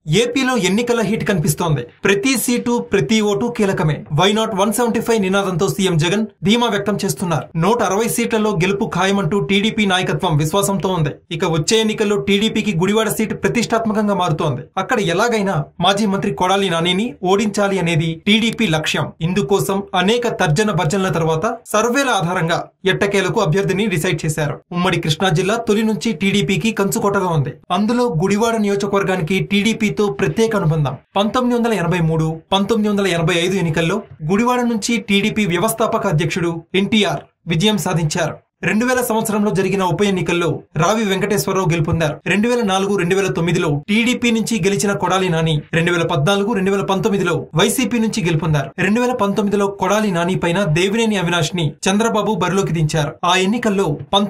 ఏపీలో ఎన్నికల హీట్ కనిపిస్తోంది. ప్రతి సీటు ప్రతి ఓటు కీలకమే. వై నాట్ 175 నినాదంతో సీఎం జగన్ ధీమా వ్యక్తం చేస్తున్నారు. 160 సీట్లలో గెలుపు ఖాయమంటూ టీడీపీ నాయకత్వం విశ్వాసంతో ఉంది. ఇక వచ్చే ఎన్నికల్లో టీడీపీకి గుడివాడ సీటు ప్రతిష్టాత్మకంగా మారుతోంది. అక్కడ ఎలాగైనా మాజీ మంత్రి కొడాలి నానిని ఓడించాలి అనేది టీడీపీ లక్ష్యం. ఇందుకోసం అనేక తర్జన భర్జనల తర్వాత సర్వేల ఆధారంగా ఎట్టకేలకు అభ్యర్థిని డిసైడ్ చేశారు. ఉమ్మడి కృష్ణా జిల్లా తొలి నుంచి టీడీపీకి కంచుకోటగా ఉంది. అందులో గుడివాడ నియోజకవర్గానికి టీడీపీ ప్రత్యేక అనుబంధం. 1983, 1985 ఎన్నికల్లో గుడివాడ నుంచి టీడీపీ వ్యవస్థాపక అధ్యక్షుడు ఎన్టీఆర్ విజయం సాధించారు. 2000 సంవత్సరంలో జరిగిన ఉప ఎన్నికల్లో రావి వెంకటేశ్వరరావు గెలుపొందారు. 2004, 2009లో టీడీపీ నుంచి గెలిచిన కొడాలి నాని 2014, 2019లో వైసీపీ నుంచి గెలుపొందారు. 2019లో కొడాలి నాని పైన దేవినేని అవినాష్ ని చంద్రబాబు బరిలోకి దించారు. ఆ ఎన్నికల్లో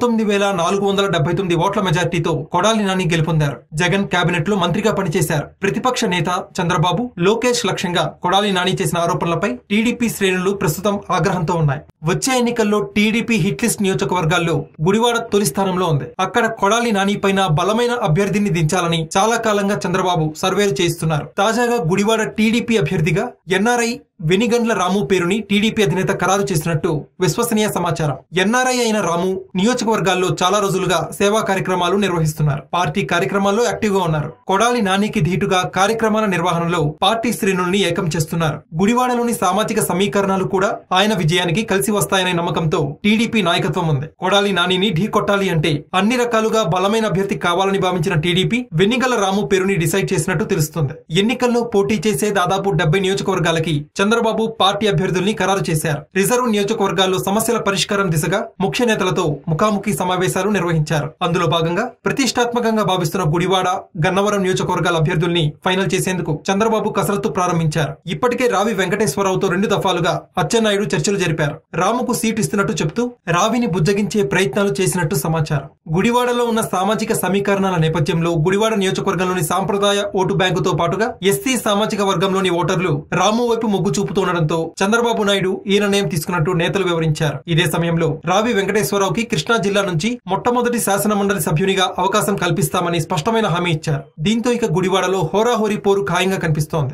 19,479 ఓట్ల మెజార్టీతో కొడాలి నాని గెలుపొందారు. జగన్ కేబినెట్ లో మంత్రిగా పనిచేశారు. ప్రతిపక్ష నేత చంద్రబాబు, లోకేష్ లక్ష్యంగా కొడాలి నాని చేసిన ఆరోపణలపై టీడీపీ శ్రేణులు ప్రస్తుతం ఆగ్రహంతో ఉన్నాయి. వచ్చే ఎన్నికల్లో టీడీపీ హిట్ లిస్ట్ నియోజకవర్గాల్లో గుడివాడ తొలి స్థానంలో ఉంది. అక్కడ కొడాలి నాని పైన బలమైన అభ్యర్థిని దించాలని చాలా కాలంగా చంద్రబాబు సర్వేలు చేయిస్తున్నారు. తాజాగా గుడివాడ టీడీపీ అభ్యర్థిగా ఎన్ఆర్ఐ వెనిగండ్ల రాము పేరుని టీడీపీ అధినేత ఖరారు చేసినట్టు విశ్వసనీయ సమాచారం. ఎన్ఆర్ఐ అయిన రాము నియోజకవర్గాల్లో చాలా రోజులుగా సేవా కార్యక్రమాలు నిర్వహిస్తున్నారు. పార్టీ కార్యక్రమాల్లో యాక్టివ్ గా ఉన్నారు. కొడాలి నానికి ధీటుగా కార్యక్రమాల నిర్వహణలో పార్టీ శ్రేణుల్ని ఏకం చేస్తున్నారు. గుడివాడలోని సామాజిక సమీకరణాలు కూడా ఆయన విజయానికి కలిసి వస్తాయనే నమ్మకంతో టీడీపీ నాయకత్వం ఉంది. కొడాలి నానిని ఢీ కొట్టాలి అంటే అన్ని రకాలుగా బలమైన అభ్యర్థి కావాలని భావించిన టీడీపీ వెనిగండ్ల రాము పేరుని డిసైడ్ చేసినట్టు తెలుస్తుంది. ఎన్నికల్లో పోటీ చేసే దాదాపు 70 నియోజకవర్గాలకి చంద్రబాబు పార్టీ అభ్యర్థుల్ని ఖరారు చేశారు. రిజర్వ్ నియోజకవర్గాల్లో సమస్యల పరిష్కారం దిశగా ముఖ్య నేతలతో ముఖాముఖి సమావేశాలు నిర్వహించారు. అందులో భాగంగా ప్రతిష్టాత్మకంగా భావిస్తున్న గుడివాడ, గన్నవరం నియోజకవర్గాల అభ్యర్థుల్ని ఫైనల్ చేసేందుకు చంద్రబాబు కసరత్తు ప్రారంభించారు. ఇప్పటికే రావి వెంకటేశ్వరరావుతో 2 దఫాలుగా అచ్చెన్నాయుడు చర్చలు జరిపారు. రాముకు సీటు ఇస్తున్నట్టు చెప్తూ రావిని బుజ్జగించే ప్రయత్నాలు చేసినట్టు సమాచారం. గుడివాడలో ఉన్న సామాజిక సమీకరణాల నేపథ్యంలో గుడివాడ నియోజకవర్గంలోని సాంప్రదాయ ఓటు బ్యాంకుతో పాటుగా ఎస్సీ సామాజిక వర్గంలోని ఓటర్లు రాము వైపు మొగ్గు చూపుతుండటంతో చంద్రబాబు నాయుడు ఈ నిర్ణయం తీసుకున్నట్టు నేతలు వివరించారు. ఇదే సమయంలో రావి వెంకటేశ్వరరావుకి కృష్ణా జిల్లా నుంచి మొట్టమొదటి శాసన మండలి సభ్యునిగా అవకాశం కల్పిస్తామని స్పష్టమైన హామీ ఇచ్చారు. దీంతో ఇక గుడివాడలో హోరాహోరీ పోరు ఖాయంగా కనిపిస్తోంది.